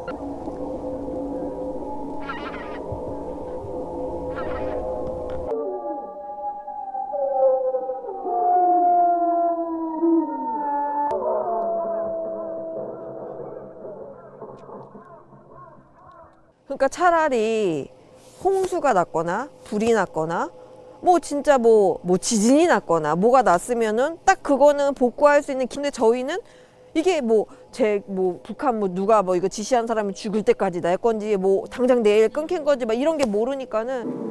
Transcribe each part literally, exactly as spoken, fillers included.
그러니까 차라리 홍수가 났거나 불이 났거나 뭐 진짜 뭐, 뭐 지진이 났거나 뭐가 났으면은 딱 그거는 복구할 수 있는. 근데 저희는 이게 뭐 제 뭐 북한 뭐 누가 뭐 이거 지시한 사람이 죽을 때까지 날 건지 뭐 당장 내일 끊긴 건지 막 이런 게 모르니까는.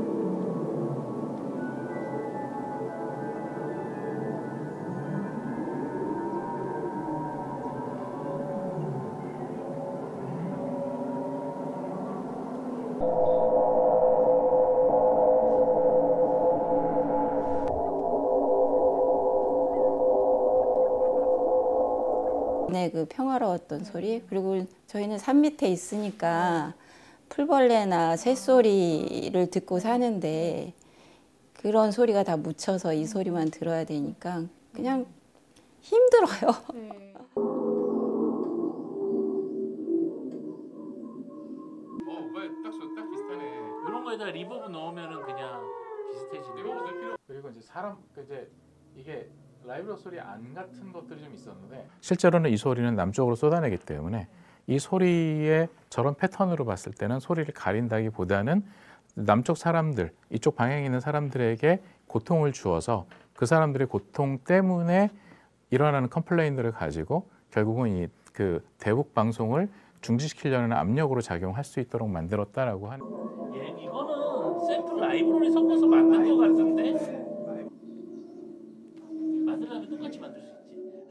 네, 그 평화로웠던 소리. 그리고 저희는 산 밑에 있으니까 풀벌레나 새소리를 듣고 사는데 그런 소리가 다 묻혀서 이 소리만 들어야 되니까 그냥 힘들어요. 네. 이런 거에다 리버브 넣으면은 그냥 비슷해지네요. 그리고 이제 사람 이제 이게 라이브러 소리 안 같은 것들이 좀 있었는데 실제로는 이 소리는 남쪽으로 쏟아내기 때문에 이 소리의 저런 패턴으로 봤을 때는 소리를 가린다기보다는 남쪽 사람들, 이쪽 방향에 있는 사람들에게 고통을 주어서 그 사람들의 고통 때문에 일어나는 컴플레인들을 가지고 결국은 이 그 대북 방송을 중지시키려는 압력으로 작용할 수 있도록 만들었다라고 하는. 예, 이거는 샘플 라이브러리 섞어서 만든 거 같은데 만들려면 똑같이 만들 수 있지.